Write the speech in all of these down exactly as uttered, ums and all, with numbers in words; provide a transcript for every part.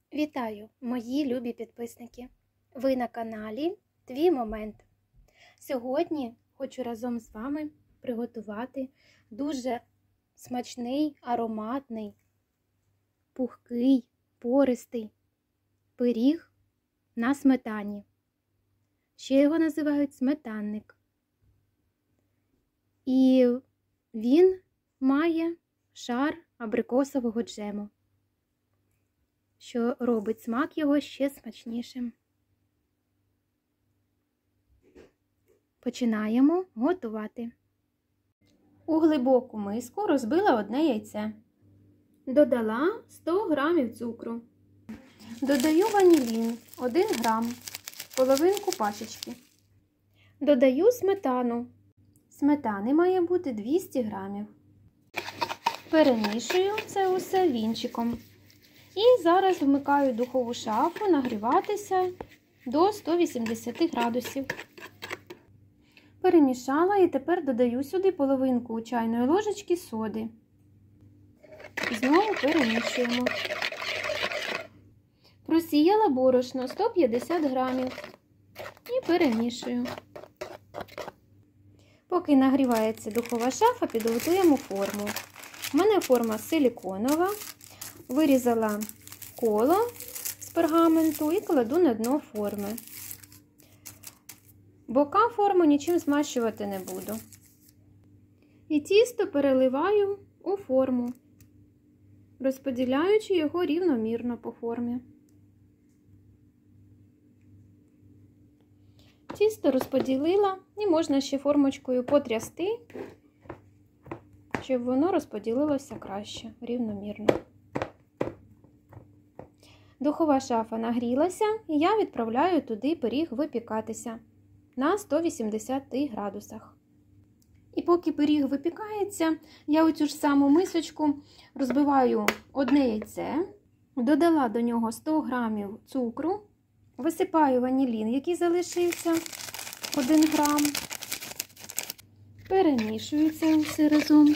Вітаю, мої любі підписники! Ви на каналі Твій Момент. Сьогодні хочу разом з вами приготувати дуже смачний, ароматний, пухкий, пористий пиріг на сметані. Ще його називають сметанник. І він має шар абрикосового джему, що робить смак його ще смачнішим. Починаємо готувати. У глибоку миску розбила одне яйце. Додала сто грамів цукру. Додаю ванілін один грам, половинку пачечки. Додаю сметану. Сметани має бути двісті грамів. Перемішую це усе вінчиком. І зараз вмикаю духову шафу нагріватися до ста вісімдесяти градусів. Перемішала і тепер додаю сюди половинку чайної ложечки соди. Знову перемішуємо. Просіяла борошно сто п'ятдесят грамів і перемішую. Поки нагрівається духова шафа, підготуємо форму. У мене форма силіконова. Вирізала коло з пергаменту і кладу на дно форми. Бока форму нічим змащувати не буду. І тісто переливаю у форму, розподіляючи його рівномірно по формі. Тісто розподілила і можна ще формочкою потрясти, щоб воно розподілилося краще, рівномірно. Духова шафа нагрілася, і я відправляю туди пиріг випікатися на ста вісімдесяти градусах. І поки пиріг випікається, я у цю ж саму мисочку розбиваю одне яйце, додала до нього сто грамів цукру, висипаю ванілін, який залишився, один грам, перемішую це все разом,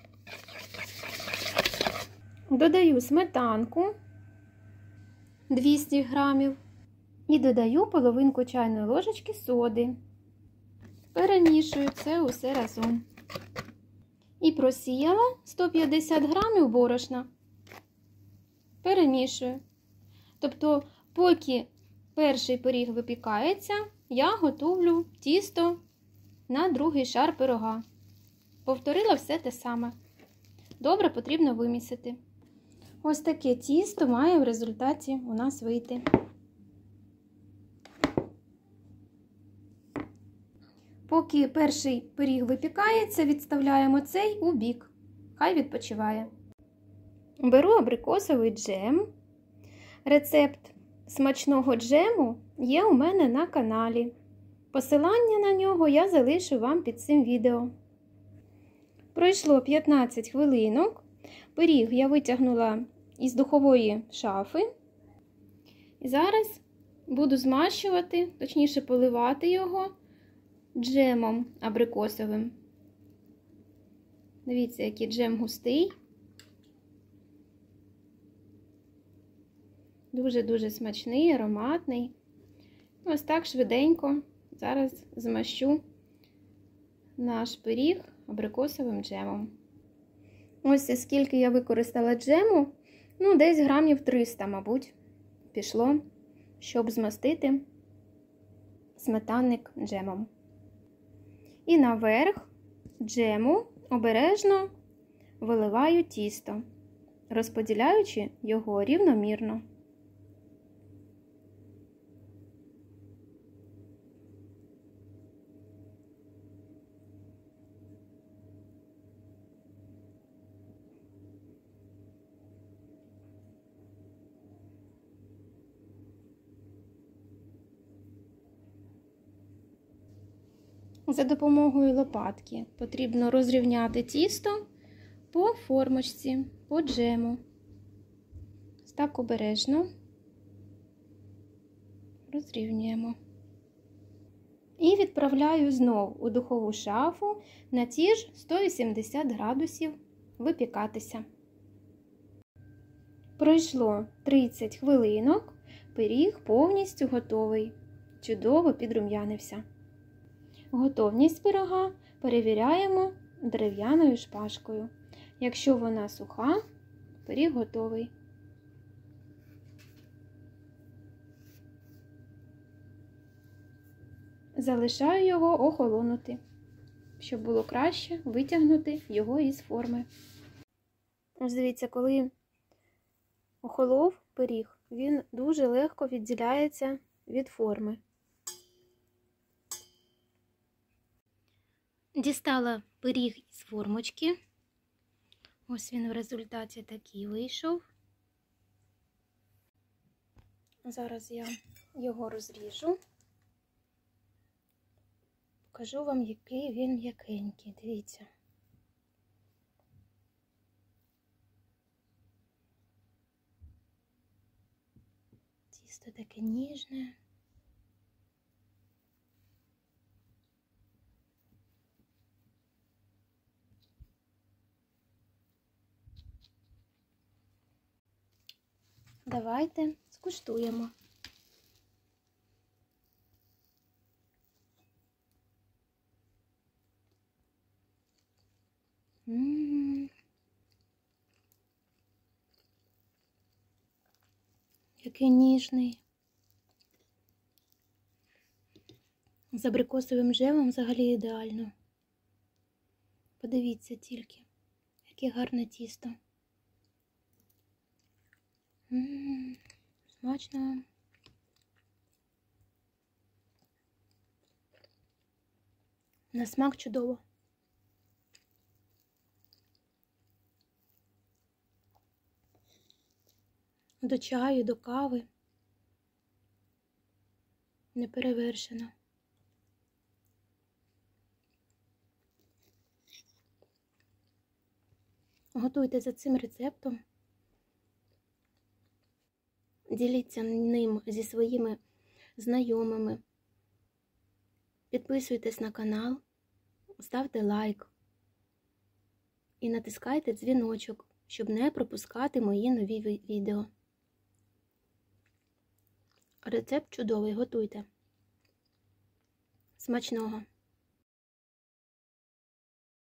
додаю сметанку, двісті грамів, і додаю половинку чайної ложечки соди. Перемішую це усе разом. І просіяла сто п'ятдесят грамів борошна. Перемішую. Тобто, поки перший пиріг випікається, я готовлю тісто на другий шар пирога. Повторила все те саме. Добре потрібно вимісити. Ось таке тісто має в результаті у нас вийти. Поки перший пиріг випікається, відставляємо цей у бік. Хай відпочиває. Беру абрикосовий джем. Рецепт смачного джему є у мене на каналі. Посилання на нього я залишу вам під цим відео. Пройшло п'ятнадцять хвилинок. Пиріг я витягнула із духової шафи. І зараз буду змащувати, точніше поливати його джемом абрикосовим. Дивіться, який джем густий. Дуже-дуже смачний, ароматний. Ось так швиденько зараз змащу наш пиріг абрикосовим джемом. Ось скільки я використала джему, ну десь грамів триста, мабуть, пішло, щоб змастити сметанник джемом. І наверх джему обережно виливаю тісто, розподіляючи його рівномірно. За допомогою лопатки потрібно розрівняти тісто по формочці, по джему. Ось так обережно розрівнюємо. І відправляю знов у духову шафу на ті ж сто вісімдесят градусів випікатися. Пройшло тридцять хвилинок, пиріг повністю готовий. Чудово підрум'янився. Готовність пирога перевіряємо дерев'яною шпажкою. Якщо вона суха, пиріг готовий. Залишаю його охолонути, щоб було краще витягнути його із форми. Ось дивіться, коли охолов пиріг, він дуже легко відділяється від форми. Дістала пиріг із формочки. Ось він в результаті такий вийшов. Зараз я його розріжу. Покажу вам, який він м'якенький. Дивіться. Тісто таке ніжне. Давайте скуштуємо. М-м-м. Який ніжний. З абрикосовим джемом взагалі ідеально. Подивіться тільки, яке гарне тісто. М-м-м, смачно. На смак чудово. До чаю, до кави. Неперевершено. Готуйте за цим рецептом. Діліться ним зі своїми знайомими. Підписуйтесь на канал, ставте лайк і натискайте дзвіночок, щоб не пропускати мої нові відео. Рецепт чудовий, готуйте. Смачного!